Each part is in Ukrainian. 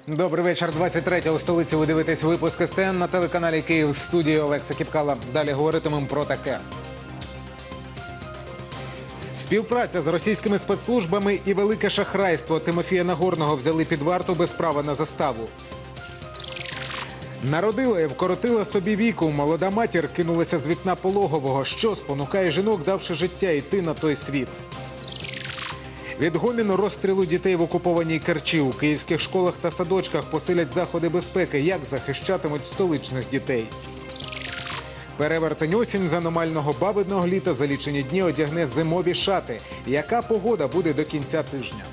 Добрий вечір. 23-го у столиці ви дивитесь випуск СТН на телеканалі Київ. В студії Олекса Кіпкала. Далі говоритимемо про таке. Співпраця з російськими спецслужбами і велике шахрайство. Тимофія Нагорного взяли під варту без права на заставу. Народила і вкоротила собі віку. Молода матір кинулася з вікна пологового. Що спонукає жінок, давши життя, йти на той світ? Відгомін розстрілу дітей в окупованій Керчі. У київських школах та садочках посилять заходи безпеки. Як захищатимуть столичних дітей? Перевертень осінь з аномального бабиного літа за лічені дні одягне зимові шати. Яка погода буде до кінця тижня?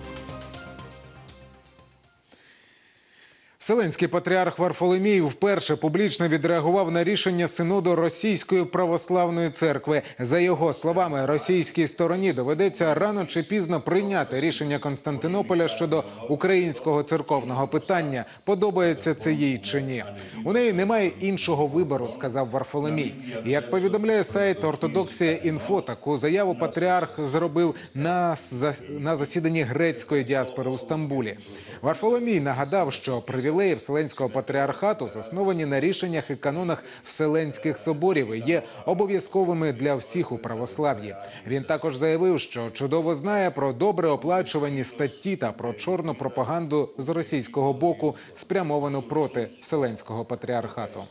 Вселенський патріарх Варфоломій вперше публічно відреагував на рішення Синоду Російської православної церкви. За його словами, російській стороні доведеться рано чи пізно прийняти рішення Константинополя щодо українського церковного питання. Подобається це їй чи ні. У неї немає іншого вибору, сказав Варфоломій. Як повідомляє сайт «Ортодоксія.Інфо», таку заяву патріарх зробив на засіданні грецької діаспори у Стамбулі. Варфоломій нагадав, що привілеї Вселенського патріархату засновані на рішеннях і канонах Вселенських соборів і є обов'язковими для всіх у православ'ї. Він також заявив, що чудово знає про добре оплачувані статті та про чорну пропаганду з російського боку, спрямовану проти Вселенського патріархату.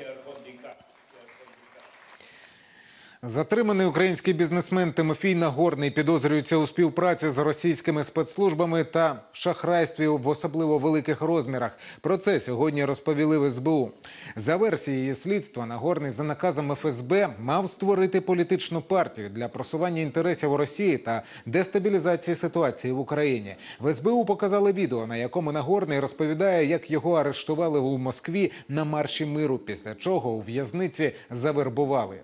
Затриманий український бізнесмен Тимофій Нагорний підозрюється у співпраці з російськими спецслужбами та шахрайстві в особливо великих розмірах. Про це сьогодні розповіли в СБУ. За версією слідства, Нагорний за наказом ФСБ мав створити політичну партію для просування інтересів у Росії та дестабілізації ситуації в Україні. В СБУ показали відео, на якому Нагорний розповідає, як його арештували у Москві на марші миру, після чого у в'язниці завербували.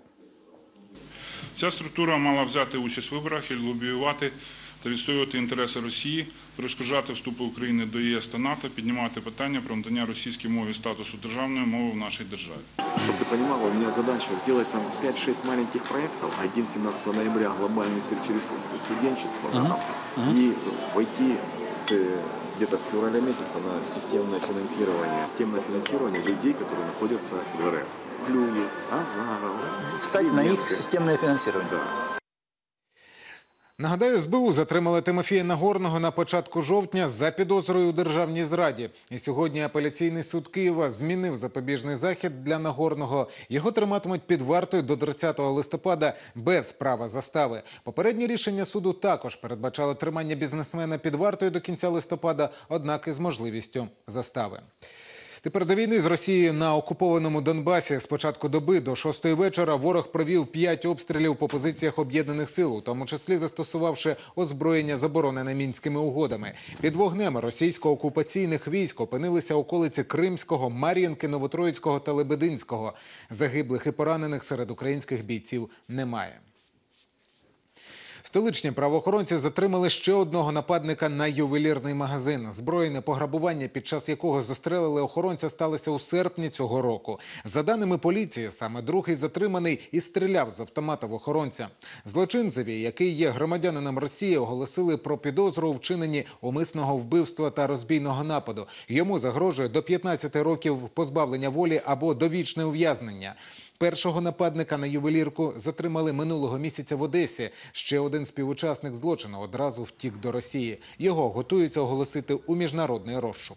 Ця структура мала взяти участь в виборах і лобіювати та відстоювати інтереси Росії, перешкоджати вступу України до ЄС та НАТО, піднімати питання про надання російській мові статусу державної мови в нашій державі. Щоб ти розуміла, у мене задача зробити там 5-6 маленьких проєктів, один 17 ноября глобальний через студенчество, і войти где-то с февраля месяца на системное финансирование людей, которые находятся в РФ. Клюев, Азаров. Встать на их системное финансирование. Да. Нагадаю, СБУ затримали Тимофія Нагорного на початку жовтня за підозрою у державній зраді. І сьогодні апеляційний суд Києва змінив запобіжний захід для Нагорного. Його триматимуть під вартою до 30 листопада без права застави. Попереднє рішення суду також передбачало тримання бізнесмена під вартою до кінця листопада, однак із можливістю застави. Тепер до війни з Росією на окупованому Донбасі з початку доби до 6-ї вечора ворог провів 5 обстрілів по позиціях об'єднаних сил, у тому числі застосувавши озброєння, заборонене Мінськими угодами. Під вогнем російсько-окупаційних військ опинилися околиці Кримського, Мар'їнки, Новотроїцького та Лебединського. Загиблих і поранених серед українських бійців немає. Столичні правоохоронці затримали ще одного нападника на ювелірний магазин. Збройне пограбування, під час якого застрелили охоронця, сталося у серпні цього року. За даними поліції, саме другий затриманий і стріляв з автомата в охоронця. Злочинцеві, який є громадянином Росії, оголосили про підозру у вчиненні умисного вбивства та розбійного нападу. Йому загрожує до 15 років позбавлення волі або довічне ув'язнення. Першого нападника на ювелірку затримали минулого місяця в Одесі. Ще один співучасник злочину одразу втік до Росії. Його готуються оголосити у міжнародний розшук.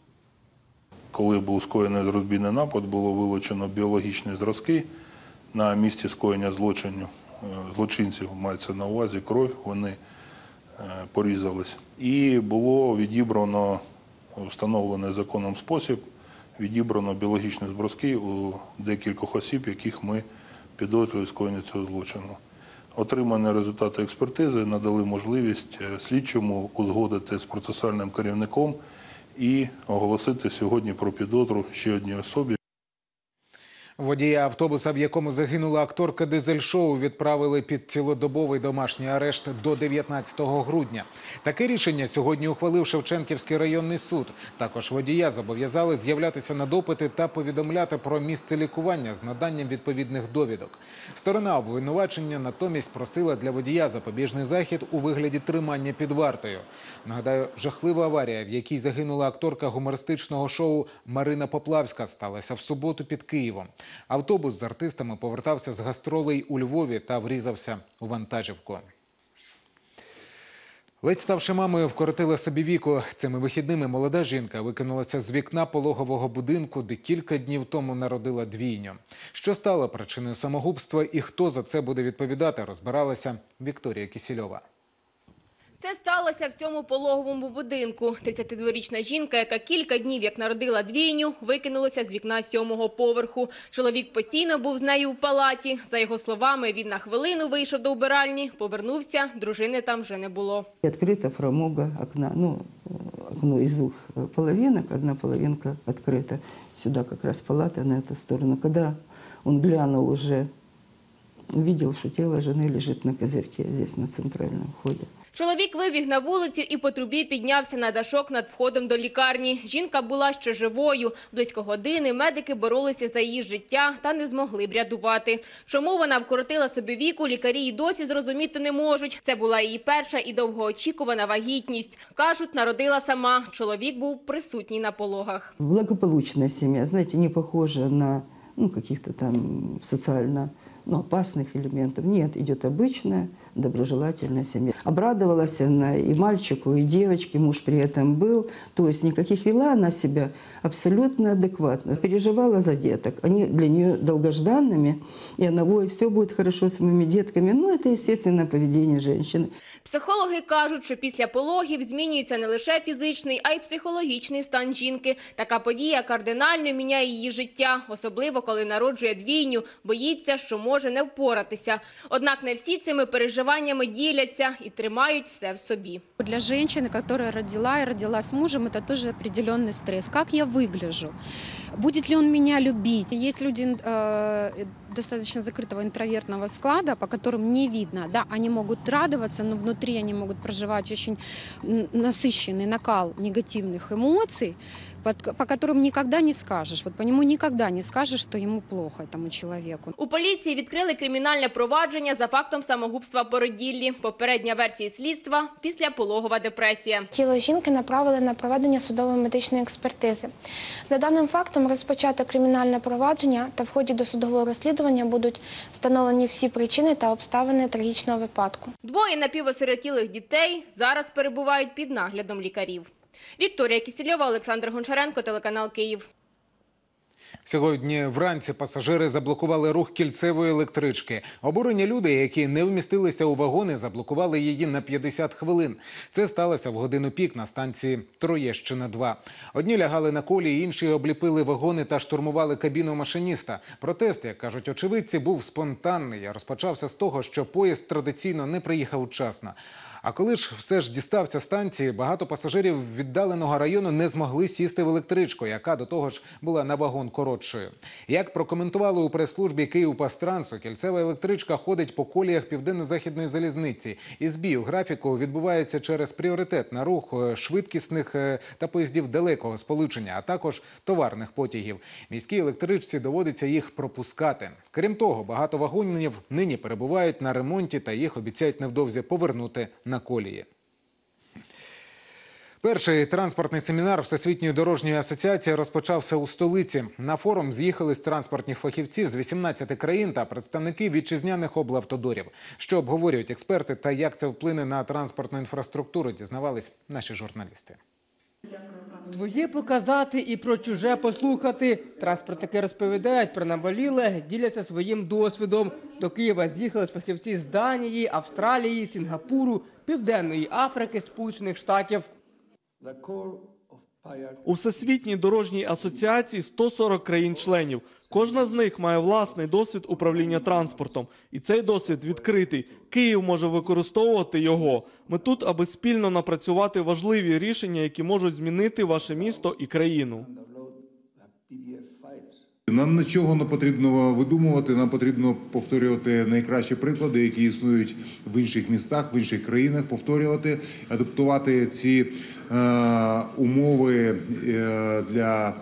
Коли був скоєний розбійний напад, було вилучено біологічні зразки на місці скоєння злочину. Злочинців мається на увазі кров, вони порізались. І було відібрано, встановлений законом спосіб, відібрано біологічні зразки у декількох осіб, яких ми підозрюємо в скоєнні цього злочину. Отримані результати експертизи надали можливість слідчому узгодити з процесуальним керівником і оголосити сьогодні про підозру ще одній особі. Водія автобуса, в якому загинула акторка дизель-шоу, відправили під цілодобовий домашній арешт до 19 грудня. Таке рішення сьогодні ухвалив Шевченківський районний суд. Також водія зобов'язали з'являтися на допити та повідомляти про місце лікування з наданням відповідних довідок. Сторона обвинувачення натомість просила для водія запобіжний захід у вигляді тримання під вартою. Нагадаю, жахлива аварія, в якій загинула акторка гумористичного шоу Марина Поплавська, сталася в суботу під Києвом. Автобус з артистами повертався з гастролей у Львові та врізався у вантажівку. Ледь ставши мамою, вкоротила собі віку. Цими вихідними молода жінка викинулася з вікна пологового будинку, де кілька днів тому народила двійню. Що стало причиною самогубства і хто за це буде відповідати, розбиралася Вікторія Кісільова. Це сталося в цьому пологовому будинку. 32-річна жінка, яка кілька днів як народила двійню, викинулася з вікна 7-го поверху. Чоловік постійно був з нею в палаті. За його словами, він на хвилину вийшов до вбиральні, повернувся, дружини там вже не було. Открыта фрамуга окна, окно из двух половинок, одна половинка открыта. Сюда как раз палата, на эту сторону. Когда он глянул уже, увидел, что тело жены лежит на козырьке здесь, на центральном входе. Чоловік вибіг на вулицю і по трубі піднявся на дашок над входом до лікарні. Жінка була ще живою. Близько години медики боролися за її життя та не змогли врятувати. Чому вона вкоротила собі віку, лікарі й досі зрозуміти не можуть. Це була її перша і довгоочікувана вагітність. Кажуть, народила сама. Чоловік був присутній на пологах. Благополучная семья, знаете, не похожа на каких-то там социально опасных элементов. Нет, идет обычная, доброжелательная семья. Обрадовалась она и мальчику, и девочке, муж при этом был. То есть никаких, вела она себя абсолютно адекватно. Переживала за деток. Они для нее долгожданными. И она, ой, все будет хорошо с моими детками. Это естественное поведение женщины. Психологи кажуть, що після пологів змінюється не лише фізичний, а й психологічний стан жінки. Така подія кардинально міняє її життя, особливо коли народжує двійню, боїться, що може не впоратися. Однак не всі цими переживаннями діляться і тримають все в собі. Для женщины, которая родила и родила с мужем, это тоже определенный стресс. Как я выгляжу? Будет ли он меня любить? Есть люди достаточно закрытого интровертного склада, по которым не видно. Да, они могут радоваться, но внутри они могут проживать очень насыщенный накал негативных эмоций, по которым никогда не скажешь. Вот по нему никогда не скажешь, что ему плохо, этому человеку. У поліції відкрили кримінальне провадження за фактом самогубства породіллі. Попередня версія слідства – післяпологова депресія. Тіло жінки направили на проведення судово-медичної експертизи. За даним фактом розпочато кримінальне провадження та в ході досудового розслідування будуть встановлені всі причини та обставини трагічного випадку. Двоє напівосиротілих дітей зараз перебувають під наглядом лікарів. Вікторія Кісільова, Олександр Гончаренко, телеканал Київ. Сьогодні вранці пасажири заблокували рух кільцевої електрички. Обурені люди, які не вмістилися у вагони, заблокували її на 50 хвилин. Це сталося в годину пік на станції Троєщина-2. Одні лягали на колії, інші обліпили вагони та штурмували кабіну машиніста. Протест, як кажуть очевидці, був спонтанний. Розпочався з того, що поїзд традиційно не приїхав вчасно. А коли ж все ж дістався станції, багато пасажирів віддаленого району не змогли сісти в електричку, яка до того ж була на вагон коротшою. Як прокоментували у прес-службі Київпастрансу, кільцева електричка ходить по коліях Південно-Західної залізниці. І збій у графіку відбувається через пріоритет на рух швидкісних та поїздів далекого сполучення, а також товарних потягів. Міській електричці доводиться їх пропускати. Крім того, багато вагонів нині перебувають на ремонті та їх обіцяють невдовзі повернути на колії. Перший транспортний семінар Всесвітньої дорожньої асоціації розпочався у столиці. На форум з'їхались транспортні фахівці з 18 країн та представники вітчизняних облавтодорів. Що обговорюють експерти та як це вплине на транспортну інфраструктуру, дізнавались наші журналісти. Своє показати і про чуже послухати. Транспортники розповідають про наболіле, діляться своїм досвідом. До Києва з'їхали фахівці з Данії, Австралії, Сінгапуру, Південної Африки, Сполучених Штатів. У Всесвітній дорожній асоціації 140 країн-членів. Кожна з них має власний досвід управління транспортом. І цей досвід відкритий. Київ може використовувати його. Ми тут, аби спільно напрацювати важливі рішення, які можуть змінити ваше місто і країну. Нам нічого не потрібно видумувати, нам потрібно повторювати найкращі приклади, які існують в інших містах, в інших країнах, повторювати, адаптувати ці умови для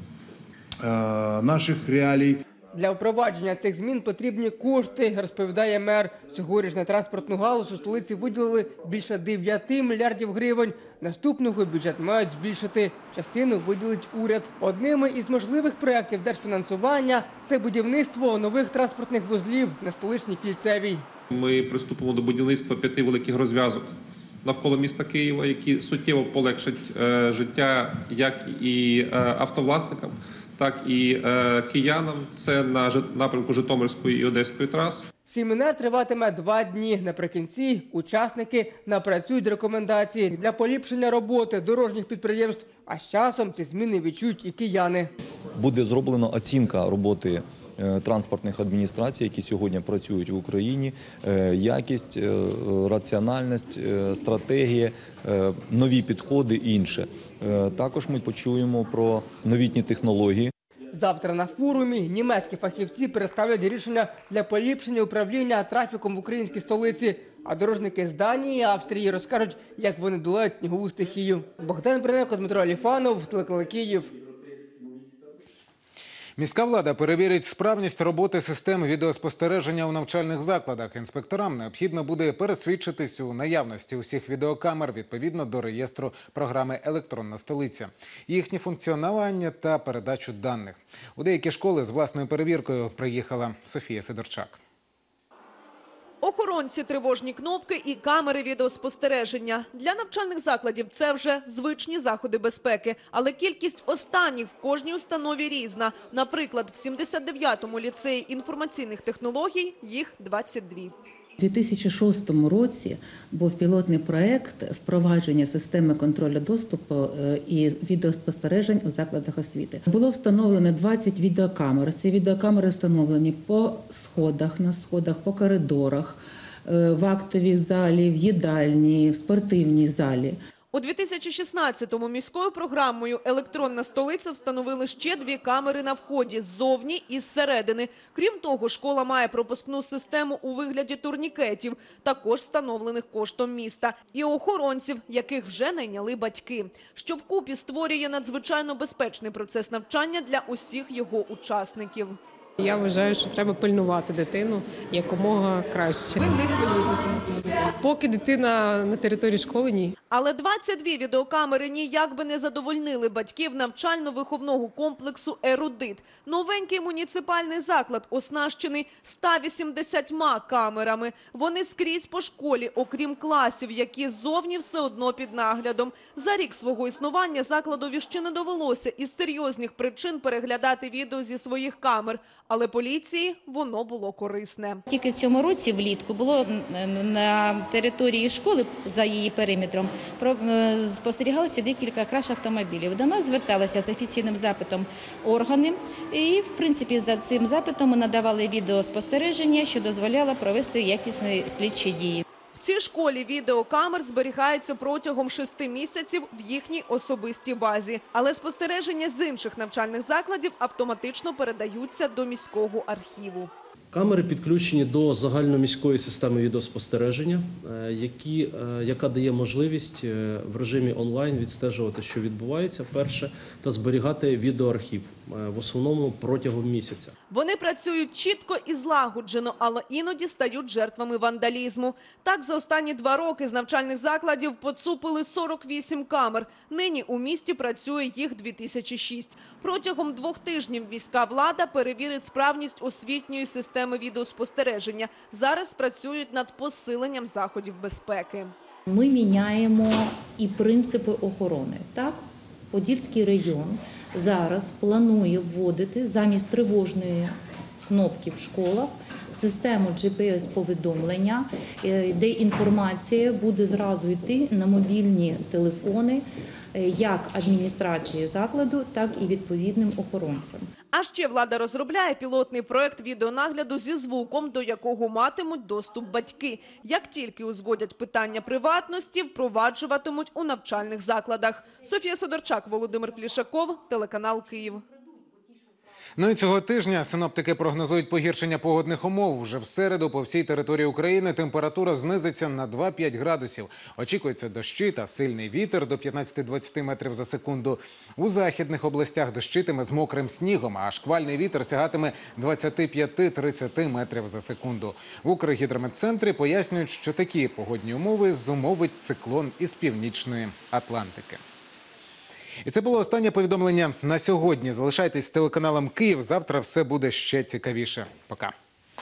наших реалій. Для впровадження цих змін потрібні кошти, розповідає мер. Цьогоріч на транспортну галузь у столиці виділили більше 9 мільярдів гривень. Наступного бюджет мають збільшити. Частину виділить уряд. Одними із можливих проєктів держфінансування – це будівництво нових транспортних вузлів на столичній Кільцевій. Ми приступимо до будівництва 5 великих розв'язок навколо міста Києва, які суттєво полегшать життя як і автовласникам, так і киянам. Це на напрямку Житомирської і Одеської трас. Семінар триватиме 2 дні. Наприкінці учасники напрацюють рекомендації для поліпшення роботи дорожніх підприємств, а з часом ці зміни відчують і кияни. Буде зроблена оцінка роботи транспортних адміністрацій, які сьогодні працюють в Україні, якість, раціональність, стратегія, нові підходи і інше. Також ми почуємо про новітні технології. Завтра на форумі німецькі фахівці представлять рішення для поліпшення управління трафіком в українській столиці. А дорожники з Данії і Австрії розкажуть, як вони долають снігову стихію. Богдан Бриненко, Дмитро Аліфанов, телеканал Київ. Міська влада перевірить справність роботи систем відеоспостереження у навчальних закладах. Інспекторам необхідно буде пересвідчитись у наявності усіх відеокамер відповідно до реєстру програми «Електронна столиця», їхнє функціонування та передачу даних. У деякі школи з власною перевіркою приїхала Софія Сидорчак. Охоронці, тривожні кнопки і камери відеоспостереження. Для навчальних закладів це вже звичні заходи безпеки. Але кількість останніх в кожній установі різна. Наприклад, в 79-му ліцеї інформаційних технологій їх 22. У 2006 році був пілотний проєкт впровадження системи контролю доступу і відеоспостережень у закладах освіти. Було встановлено 20 відеокамер. Ці відеокамери встановлені по сходах, на сходах, по коридорах, в актовій залі, в їдальні, в спортивній залі. У 2016-му міською програмою «Електронна столиця» встановили ще 2 камери на вході – ззовні і зсередини. Крім того, школа має пропускну систему у вигляді турнікетів, також встановлених коштом міста. І охоронців, яких вже найняли батьки. Що вкупі створює надзвичайно безпечний процес навчання для усіх його учасників. Я вважаю, що треба пильнувати дитину якомога краще. Ви не хвилюєтеся за свою дитину? Поки дитина на території школи – ні. Але 22 відеокамери ніяк би не задовольнили батьків навчально-виховного комплексу «Ерудит». Новенький муніципальний заклад оснащений 180 камерами. Вони скрізь по школі, окрім класів, які ззовні все одно під наглядом. За рік свого існування закладові ще не довелося із серйозних причин переглядати відео зі своїх камер. Але поліції воно було корисне. Тільки в цьому році влітку було на території школи, за її периметром, спостерігалося декілька краш автомобілів. До нас зверталися з офіційним запитом органи і, в принципі, за цим запитом ми надавали відеоспостереження, що дозволяло провести якісні слідчі дії. В цій школі відеокамер зберігається протягом 6 місяців в їхній особистій базі. Але спостереження з інших навчальних закладів автоматично передаються до міського архіву. Камери підключені до загальноміської системи відеоспостереження, яка дає можливість в режимі онлайн відстежувати, що відбувається, перше, та зберігати відеоархів, в основному протягом місяця. Вони працюють чітко і злагоджено, але іноді стають жертвами вандалізму. Так, за останні 2 роки з навчальних закладів поцупили 48 камер. Нині у місті працює їх 2006. Протягом 2 тижнів міська влада перевірить справність освітньої системи відеоспостереження. Зараз працюють над посиленням заходів безпеки. Ми міняємо і принципи охорони. Так, Подільський район зараз планує вводити замість тривожної кнопки в школах систему GPS-повідомлення, де інформація буде зразу йти на мобільні телефони як адміністрації закладу, так і відповідним охоронцям. А ще влада розробляє пілотний проект відеонагляду зі звуком, до якого матимуть доступ батьки. Як тільки узгодять питання приватності, впроваджуватимуть у навчальних закладах. Софія Сидорчак, Володимир Плішаков, телеканал Київ. Ну і цього тижня синоптики прогнозують погіршення погодних умов. Вже в середу по всій території України температура знизиться на 2-5 градусів. Очікується дощі та сильний вітер до 15-20 метрів за секунду. У західних областях дощитиме з мокрим снігом, а шквальний вітер сягатиме 25-30 метрів за секунду. В Укргідрометцентрі пояснюють, що такі погодні умови зумовить циклон із північної Атлантики. І це було останнє повідомлення на сьогодні. Залишайтесь з телеканалом «Київ». Завтра все буде ще цікавіше. Пока.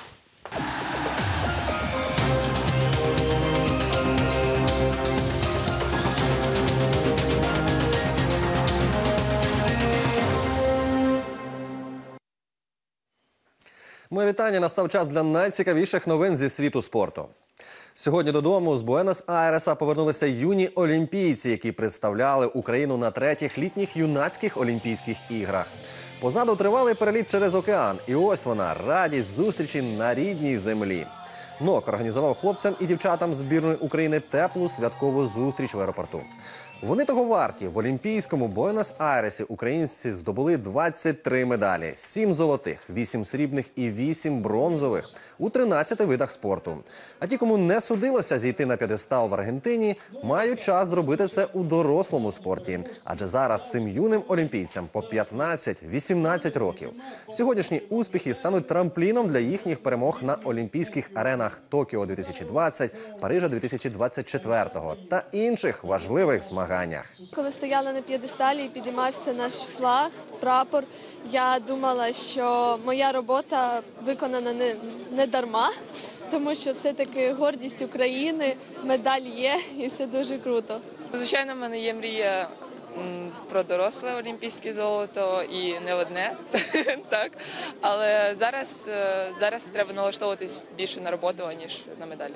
Моє вітання. Настав час для найцікавіших новин зі світу спорту. Сьогодні додому з Буенос-Айреса повернулися юні олімпійці, які представляли Україну на 3-х літніх юнацьких Олімпійських іграх. Позаду тривалий переліт через океан. І ось вона – радість зустрічі на рідній землі. НОК організував хлопцям і дівчатам збірної України теплу святкову зустріч в аеропорту. Вони того варті. В Олімпійському Буенос-Айресі українці здобули 23 медалі. 7 золотих, 8 срібних і 8 бронзових у 13 видах спорту. А ті, кому не судилося зійти на п'єдестал в Аргентині, мають час зробити це у дорослому спорті. Адже зараз цим юним олімпійцям по 15-18 років. Сьогоднішні успіхи стануть трампліном для їхніх перемог на олімпійських аренах Токіо 2020, Парижа 2024 та інших важливих змаганнях. Коли стояли на п'єдесталі і підіймався наш флаг, прапор, я думала, що моя робота виконана не дарма, тому що все-таки гордість України, медаль є і все дуже круто. Звичайно, в мене є мрія про доросле олімпійське золото і не одне, так. Але зараз треба налаштовуватись більше на роботу, ніж на медалі.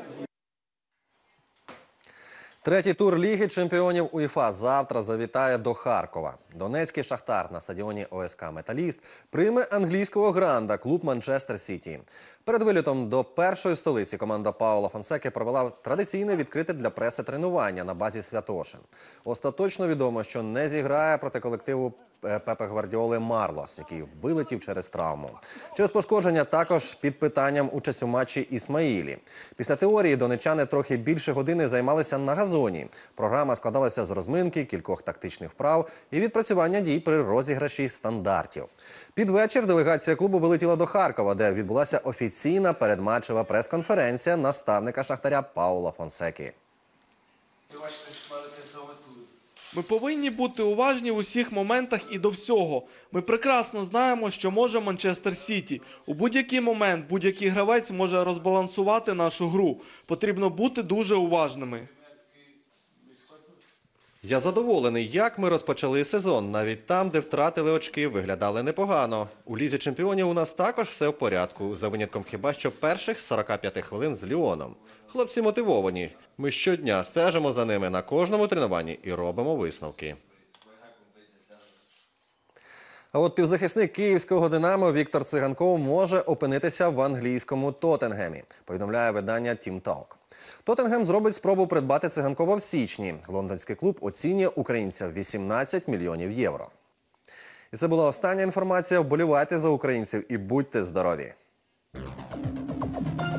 Третій тур Ліги чемпіонів УЄФА завтра завітає до Харкова. Донецький «Шахтар» на стадіоні ОСК «Металіст» прийме англійського гранда клуб «Манчестер Сіті». Перед вилітом до першої столиці команда Паула Фонсеки провела традиційне відкрите для преси тренування на базі Святошин. Остаточно відомо, що не зіграє проти колективу Пепе Гвардіоли Марлос, який вилетів через травму. Через пошкодження також під питанням участь у матчі Ісмаїлі. Після теорії донеччани трохи більше години займалися на газоні. Програма складалася з розминки, кількох тактичних вправ і відпрацювання дій при розіграші стандартів. Під вечір делегація клубу вилетіла до Харкова, де відбулася офіційна передматчева прес-конференція наставника «Шахтаря» Паула Фонсеки. Ми повинні бути уважні в усіх моментах і до всього. Ми прекрасно знаємо, що може Манчестер Сіті. У будь-який момент будь-який гравець може розбалансувати нашу гру. Потрібно бути дуже уважними. Я задоволений, як ми розпочали сезон. Навіть там, де втратили очки, виглядали непогано. У Лізі чемпіонів у нас також все в порядку, за винятком хіба що перших 45 хвилин з Ліоном. Хлопці мотивовані. Ми щодня стежимо за ними на кожному тренуванні і робимо висновки. А от півзахисник київського «Динамо» Віктор Циганков може опинитися в англійському «Тоттенгемі», повідомляє видання Team Talk. «Тоттенгем» зробить спробу придбати Циганкова в січні. Лондонський клуб оцінює українця в 18 мільйонів євро. І це була остання інформація. Вболівайте за українців і будьте здорові!